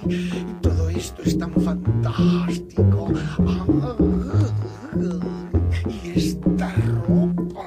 Y todo esto es tan fantástico. Y esta ropa.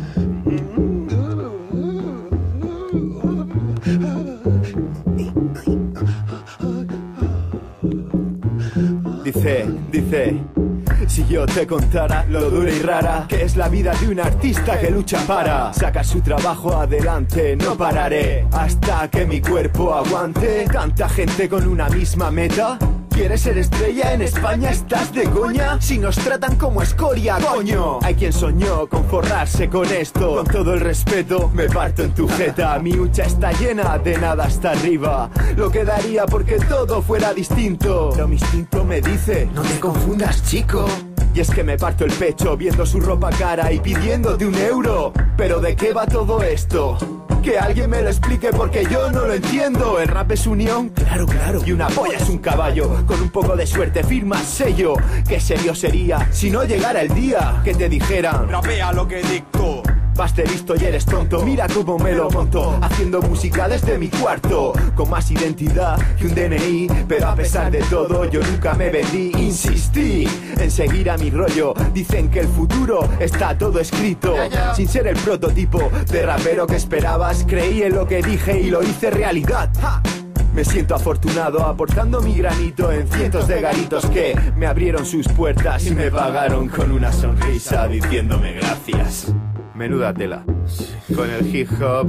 Dice, si yo te contara lo dura y rara que es la vida de un artista que lucha para sacar su trabajo adelante, no pararé hasta que mi cuerpo aguante. Tanta gente con una misma meta. ¿Quieres ser estrella en España? ¿Estás de coña? Si nos tratan como escoria, coño. Hay quien soñó con forrarse con esto. Con todo el respeto, me parto en tu jeta. Mi hucha está llena de nada hasta arriba. Lo que daría porque todo fuera distinto. Pero mi instinto me dice, no te confundas, chico. Y es que me parto el pecho viendo su ropa cara y pidiéndote €1. ¿Pero de qué va todo esto? Que alguien me lo explique porque yo no lo entiendo. ¿El rap es unión? Claro, claro. Y una polla es un caballo. Con un poco de suerte firmas sello. Qué serio sería si no llegara el día que te dijeran, rapea lo que dicto. vas de listo y eres tonto. Mira cómo me lo monto, haciendo música desde mi cuarto. Con más identidad que un DNI. Pero a pesar de todo yo nunca me vendí. Insistí en seguir a mi rollo. Dicen que el futuro está todo escrito. Sin ser el prototipo de rapero que esperabas, creí en lo que dije y lo hice realidad. Me siento afortunado aportando mi granito en cientos de garitos que me abrieron sus puertas y me pagaron con una sonrisa diciéndome gracias. Menuda tela. Con el hip hop,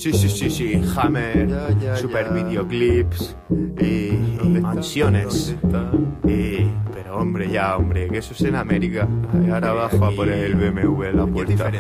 sí, Hammer, super videoclips y mansiones. Pero hombre, que eso es en América. Ahora bajo a poner el BMW en la puerta.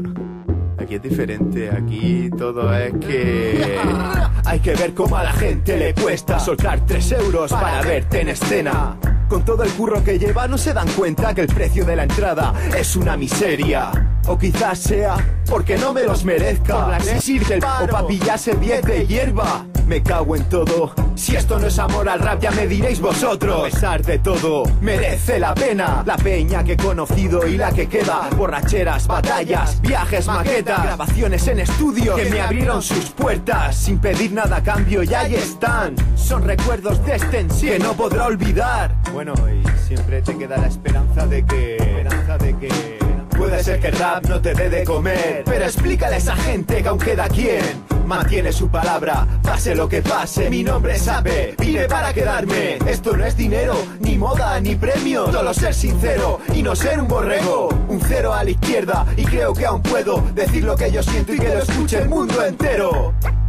Aquí es diferente, aquí todo es que... Hay que ver cómo a la gente le cuesta soltar 3 euros para verte en escena. Con todo el curro que lleva no se dan cuenta que el precio de la entrada es una miseria. O quizás sea porque no me los merezca. Por la crisis del o pa' pillarse 10 de hierba. Me cago en todo. Si esto no es amor al rap ya me diréis vosotros. A pesar de todo, merece la pena. La peña que he conocido y la que queda. Borracheras, batallas, viajes, maquetas, grabaciones en estudio que me abrieron sus puertas. Sin pedir nada a cambio y ahí están. Son recuerdos de extensión que no podrá olvidar. Bueno, y siempre te queda la esperanza de que... Puede ser que el rap no te dé de comer, pero explícale a esa gente que aún queda quien mantiene su palabra, pase lo que pase. Mi nombre es Ape, vine para quedarme. Esto no es dinero, ni moda, ni premio. Solo ser sincero y no ser un borrego. Un 0 a la izquierda y creo que aún puedo decir lo que yo siento y que lo escuche el mundo entero.